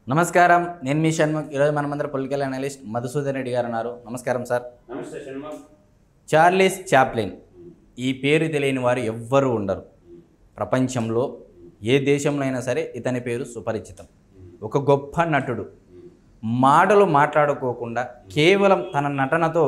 నమస్కారం, నేను మీ షణ్ముఖ్. ఈరోజు మనమందరం పొలిటికల్ అనలిస్ట్ మధుసూదన్ రెడ్డి గారు ఉన్నారు. నమస్కారం సార్. నమస్తే షణ్ముఖ్. చార్లెస్ చాప్లిన్, ఈ పేరు తెలియని వారు ఎవ్వరూ ఉండరు. ప్రపంచంలో ఏ దేశంలో అయినా సరే ఇతని పేరు సుపరిచితం. ఒక గొప్ప నటుడు, మాటలు మాట్లాడుకోకుండా కేవలం తన నటనతో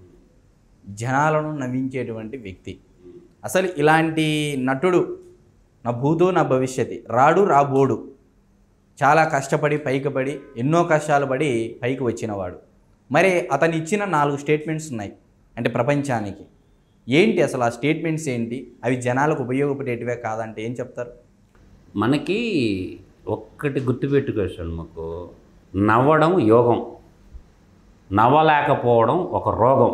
జనాలను నవ్వించేటువంటి వ్యక్తి. అసలు ఇలాంటి నటుడు నా భూతో నా భవిష్యత్తు, రాడు రాబోడు. చాలా కష్టపడి పైకి పడి ఎన్నో కష్టాలు పడి పైకి వచ్చినవాడు. మరి అతను ఇచ్చిన 4 స్టేట్మెంట్స్ ఉన్నాయి అంటే ప్రపంచానికి. ఏంటి అసలు ఆ స్టేట్మెంట్స్ ఏంటి? అవి జనాలకు ఉపయోగపడేటివే కాదంటే ఏం చెప్తారు? మనకి ఒక్కటి గుర్తుపెట్టుకోవచ్చు, మాకు నవ్వడం యోగం, నవ్వలేకపోవడం ఒక రోగం,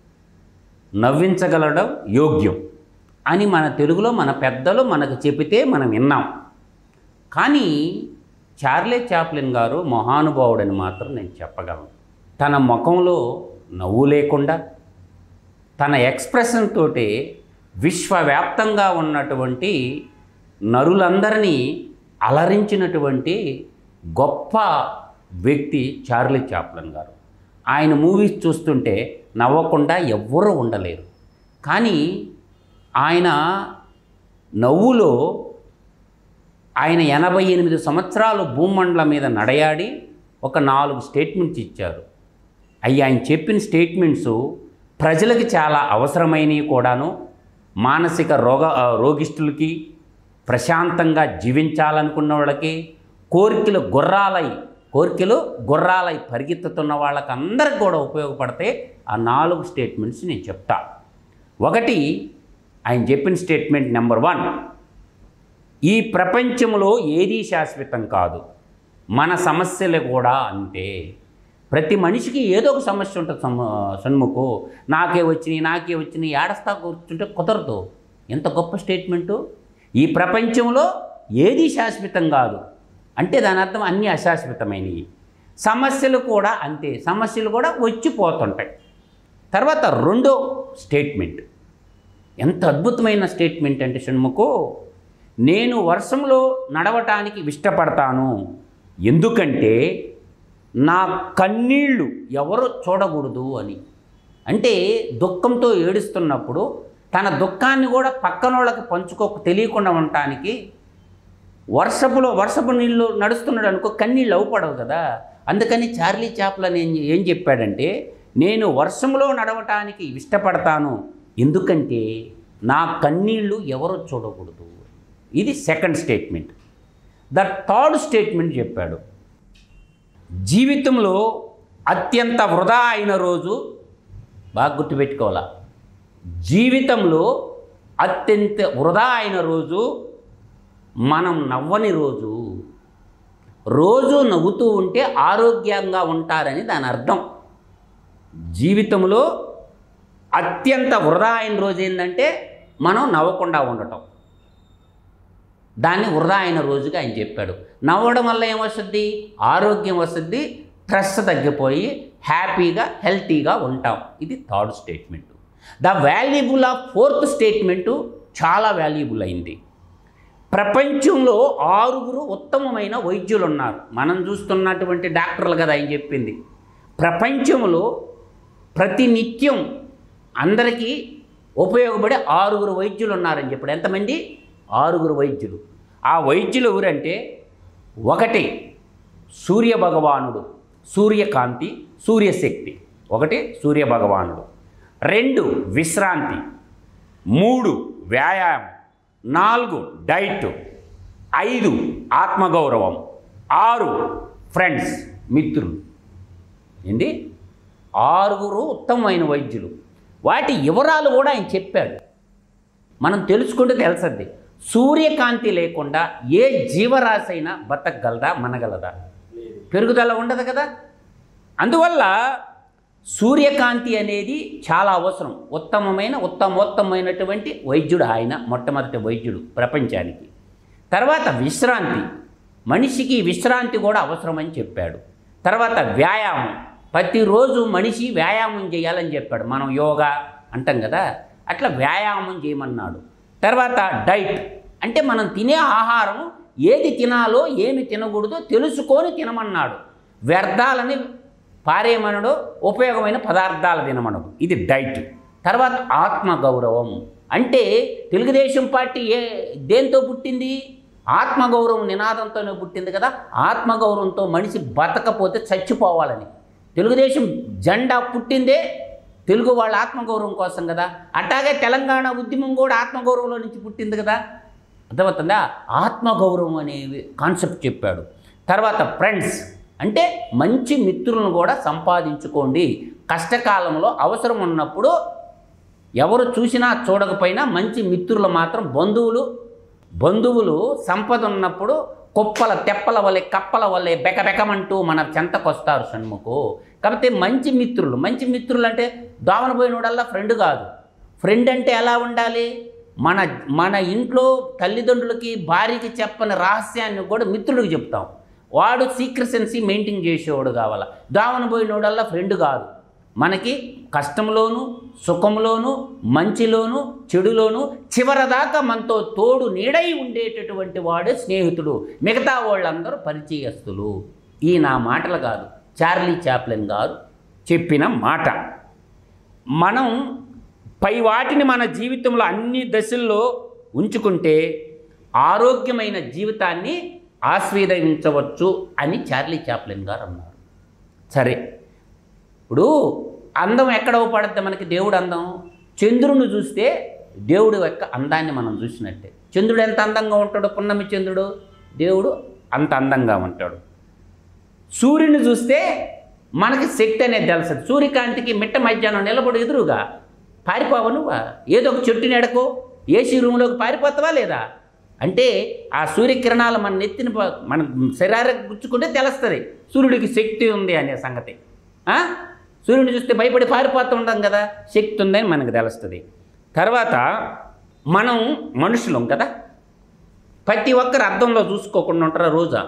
నవ్వించగలడం యోగ్యం అని మన తెలుగులో మన పెద్దలు మనకు చెబితే మనం విన్నాం. కానీ చార్లెస్ చాప్లిన్ గారు మహానుభావుడని మాత్రం నేను చెప్పగలను. తన ముఖంలో నవ్వు లేకుండా తన ఎక్స్ప్రెషన్ తోటి విశ్వవ్యాప్తంగా ఉన్నటువంటి నరులందరినీ అలరించినటువంటి గొప్ప వ్యక్తి చార్లెస్ చాప్లిన్ గారు. ఆయన మూవీస్ చూస్తుంటే నవ్వకుండా ఎవ్వరూ ఉండలేరు. కానీ ఆయన నవ్వులో ఆయన 88 సంవత్సరాలు భూమండలం మీద నడయాడి ఒక 4 స్టేట్మెంట్స్ ఇచ్చారు. ఆయన చెప్పిన స్టేట్మెంట్స్ ప్రజలకి చాలా అవసరమైనవి కూడాను. మానసిక రోగిష్ఠులకి, ప్రశాంతంగా జీవించాలనుకున్న వాళ్ళకి, కోరికలు గుర్రాలై పరిగెత్తుతున్న వాళ్ళకి అందరికి కూడా ఉపయోగపడితే ఆ 4 స్టేట్మెంట్స్ నేను చెప్తా. ఒకటి, ఆయన చెప్పిన స్టేట్మెంట్ నెంబర్ 1, ఈ ప్రపంచంలో ఏదీ శాశ్వతం కాదు, మన సమస్యలు కూడా అంతే. ప్రతి మనిషికి ఏదో ఒక సమస్య ఉంటుంది. షణ్ముఖు, నాకే వచ్చినాయి ఏడస్తా కూర్చుంటే కుదరదు. ఎంత గొప్ప స్టేట్మెంటు. ఈ ప్రపంచంలో ఏదీ శాశ్వతం కాదు అంటే దాని అర్థం అన్నీ అశాశ్వతమైనవి. సమస్యలు కూడా అంతే, సమస్యలు కూడా వచ్చిపోతుంటాయి. తర్వాత రెండో స్టేట్మెంట్ ఎంత అద్భుతమైన స్టేట్మెంట్ అంటే షణ్ముఖు, నేను వర్షంలో నడవటానికి ఇష్టపడతాను, ఎందుకంటే నా కన్నీళ్ళు ఎవరో చూడకూడదు అని. అంటే దుఃఖంతో ఏడుస్తున్నప్పుడు తన దుఃఖాన్ని కూడా పక్కనోళ్ళకి తెలియకుండా ఉండటానికి వర్షపు నీళ్ళు నడుస్తున్నాడు అనుకో, కన్నీళ్ళు అవ్వపడవు కదా. అందుకని చార్లెస్ చాప్లిన్ ఏం చెప్పాడంటే, నేను వర్షంలో నడవటానికి ఇష్టపడతాను, ఎందుకంటే నా కన్నీళ్ళు ఎవరో చూడకూడదు. ఇది సెకండ్ స్టేట్మెంట్. థర్డ్ స్టేట్మెంట్ చెప్పాడు, జీవితంలో అత్యంత వృధా అయిన రోజు, బాగా గుర్తుపెట్టుకోవాలా, జీవితంలో అత్యంత వృధా అయిన రోజు మనం నవ్వని రోజు. రోజు నవ్వుతూ ఉంటే ఆరోగ్యంగా ఉంటారని దాని అర్థం. జీవితంలో అత్యంత వృధా అయిన రోజు ఏంటంటే మనం నవ్వకుండా ఉండటం. దాన్ని వృధా అయిన రోజుగా ఆయన చెప్పాడు. నవ్వడం వల్ల ఏమొస్తుంది? ఆరోగ్యం వస్తుంది, స్ట్రెస్ తగ్గిపోయి హ్యాపీగా హెల్తీగా ఉంటాం. ఇది third statement. The valuable of fourth statement చాలా వాల్యుబుల్ అయింది. ప్రపంచంలో 6 ఉత్తమమైన వైద్యులు ఉన్నారు. మనం చూస్తున్నటువంటి డాక్టర్లు కదా ఆయన చెప్పింది. ప్రపంచంలో ప్రతినిత్యం అందరికీ ఉపయోగపడే 6 వైద్యులు ఉన్నారని చెప్పాడు. ఎంతమంది? 6 వైద్యులు. ఆ వైద్యులు ఎవరంటే, 1 సూర్యభగవానుడు, సూర్యకాంతి, సూర్యశక్తి. 1 సూర్యభగవానుడు, 2 విశ్రాంతి, 3 వ్యాయామం, 4 డైట్, 5 ఆత్మగౌరవం, 6 ఫ్రెండ్స్, మిత్రులు. ఏంటి? 6 ఉత్తమమైన వైద్యులు. వాటి వివరాలు కూడా ఆయన చెప్పాడు. మనం తెలుసుకుంటే తెలుస్తుంది. సూర్యకాంతి లేకుండా ఏ జీవరాశి అయినా బతకగలదా, మనగలదా? పెరుగుదల ఉండదు కదా. అందువల్ల సూర్యకాంతి అనేది చాలా అవసరం. ఉత్తమమైనటువంటి వైద్యుడు ఆయన, మొట్టమొదటి వైద్యుడు ప్రపంచానికి. తర్వాత విశ్రాంతి, మనిషికి విశ్రాంతి కూడా అవసరమని చెప్పాడు. తర్వాత వ్యాయామం, ప్రతిరోజు మనిషి వ్యాయామం చేయాలని చెప్పాడు. మనం యోగా అంటాం కదా, అట్లా వ్యాయామం చేయమన్నాడు. తర్వాత డైట్ అంటే మనం తినే ఆహారం ఏది తినాలో ఏమి తినకూడదో తెలుసుకొని తినమన్నాడు. వ్యర్థాలని పారేయమనడు, ఉపయోగమైన పదార్థాలు తినమనడు. ఇది డైట్. తర్వాత ఆత్మగౌరవం అంటే తెలుగుదేశం పార్టీ దేంతో పుట్టింది? ఆత్మగౌరవం నినాదంతోనే పుట్టింది కదా. ఆత్మగౌరవంతో మనిషి బతకపోతే చచ్చిపోవాలని. తెలుగుదేశం జెండా పుట్టిందే తెలుగు వాళ్ళ ఆత్మగౌరవం కోసం కదా. అట్లాగే తెలంగాణ ఉద్యమం కూడా ఆత్మగౌరవంలో నుంచి పుట్టింది కదా. అర్థమవుతుందా? ఆత్మగౌరవం అనే కాన్సెప్ట్ చెప్పాడు. తర్వాత ఫ్రెండ్స్ అంటే మంచి మిత్రులను కూడా సంపాదించుకోండి. కష్టకాలంలో అవసరం ఉన్నప్పుడు ఎవరు చూసినా చూడకపోయినా మంచి మిత్రులు మాత్రం బంధువులు సంపద ఉన్నప్పుడు కుప్పల తెప్పల వల్లే కప్పల వల్లే బెకబెకమంటూ మన చెంతకొస్తారు షణ్ముఖు. కాబట్టి మంచి మిత్రులు అంటే దోవన పోయినోడల్లా ఫ్రెండ్ కాదు. ఫ్రెండ్ అంటే ఎలా ఉండాలి? మన ఇంట్లో తల్లిదండ్రులకి భార్యకి చెప్పని రహస్యాన్ని కూడా మిత్రుడికి చెప్తాం. వాడు సీక్రెసెన్సీ మెయింటైన్ చేసేవాడు కావాలా. దోవన పోయినోడల్లా ఫ్రెండ్ కాదు. మనకి కష్టంలోనూ సుఖంలోనూ మంచిలోనూ చెడులోనూ చివరిదాకా మనతో తోడు నీడై ఉండేటటువంటి వాడే స్నేహితుడు. మిగతా వాళ్ళందరూ పరిచయస్తులు. ఈ నా మాటలు కాదు, చార్లీ చాప్లిన్ గారు చెప్పిన మాట. మనం పై వాటిని మన జీవితంలో అన్ని దశల్లో ఉంచుకుంటే ఆరోగ్యమైన జీవితాన్ని ఆస్వాదించవచ్చు అని చార్లీ చాప్లిన్ గారు అన్నారు. సరే, ఇప్పుడు అందం ఎక్కడ పడుద్ది మనకి? దేవుడు అందం. చంద్రుని చూస్తే దేవుడు యొక్క అందాన్ని మనం చూసినట్టే. చంద్రుడు ఎంత అందంగా ఉంటాడో, పున్నమి చంద్రుడు, దేవుడు అంత అందంగా ఉంటాడు. సూర్యుని చూస్తే మనకి శక్తి అనేది తెలుస్తుంది. సూర్యకాంతికి మిట్ట మధ్యాహ్నం నిలబడి ఎదురుగా పారిపోవా నువ్వా? ఏదో ఒక చెట్టు నెడకో ఏసీ రూమ్లోకి పారిపోతావా లేదా? అంటే ఆ సూర్యకిరణాలు మన నెత్తిన మన శరీరానికి గుచ్చుకుంటే తెలుస్తుంది సూర్యుడికి శక్తి ఉంది అనే సంగతి. సూర్యుడిని చూస్తే భయపడి పారిపోతూ ఉంటాం కదా, శక్తి ఉందని మనకు తెలుస్తుంది. తర్వాత మనం మనుషులం కదా, ప్రతి ఒక్కరు అద్దంలో చూసుకోకుండా ఉంటారా రోజా?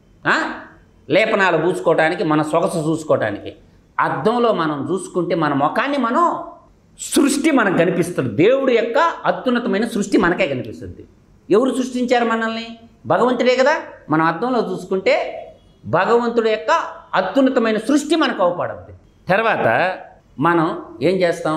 లేపనాలు పూసుకోవడానికి, మన సొగసు చూసుకోవడానికి. అద్దంలో మనం చూసుకుంటే మన ముఖాన్ని సృష్టి మనకు కనిపిస్తుంది. దేవుడి యొక్క అత్యున్నతమైన సృష్టి మనకే కనిపిస్తుంది. ఎవరు సృష్టించారు మనల్ని? భగవంతుడే కదా. మనం అద్దంలో చూసుకుంటే భగవంతుడి యొక్క అత్యున్నతమైన సృష్టి మనకు అవపడుద్ది. తర్వాత మనం ఏం చేస్తాం?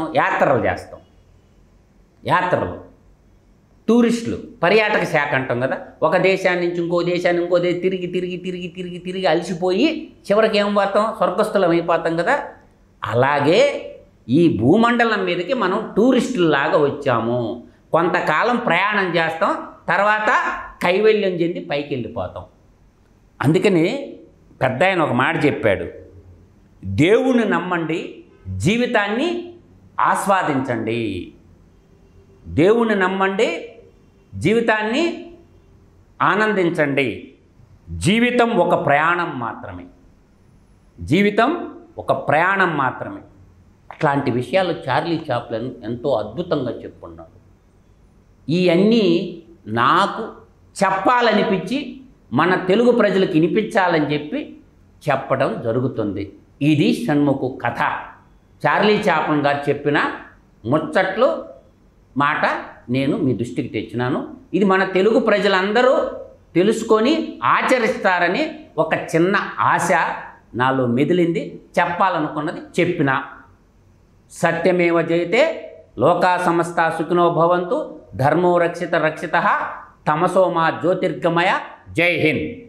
యాత్రలు టూరిస్టులు, పర్యాటక శాఖ అంటాం కదా. ఒక దేశాన్ని నుంచి ఇంకో దేశాన్ని తిరిగి అలసిపోయి చివరికి ఏం పోతాం? స్వర్గస్థులం అయిపోతాం కదా. అలాగే ఈ భూమండలం మీదకి మనం టూరిస్టుల్లాగా వచ్చాము. కొంతకాలం ప్రయాణం చేస్తాం, తర్వాత కైవల్యం చెంది పైకి వెళ్ళిపోతాం. అందుకని పెద్ద ఆయన ఒక మాట చెప్పాడు, దేవుణ్ణి నమ్మండి, జీవితాన్ని ఆస్వాదించండి. దేవుణ్ణి నమ్మండి, జీవితాన్ని ఆనందించండి. జీవితం ఒక ప్రయాణం మాత్రమే. అట్లాంటి విషయాలు చార్లీ చాప్లిన్ ఎంతో అద్భుతంగా చెప్పుకున్నాడు. ఇవన్నీ నాకు చెప్పాలనిపించి మన తెలుగు ప్రజలకు వినిపించాలని చెప్పి చెప్పడం జరుగుతుంది. ఇది షణ్ముఖు కథ. చార్లీ చాప్లిన్ గారు చెప్పిన ముచ్చట్లు మాట నేను మీ దృష్టికి తెచ్చినాను. ఇది మన తెలుగు ప్రజలందరూ తెలుసుకొని ఆచరిస్తారని ఒక చిన్న ఆశ నాలో మెదిలింది. చెప్పాలనుకున్నది చెప్పిన. సత్యమేవ జయతే, లోకా సమస్తా సుఖినో భవంతు, ధర్మో రక్షిత తమసో మా జ్యోతిర్గమయ. జై హింద్.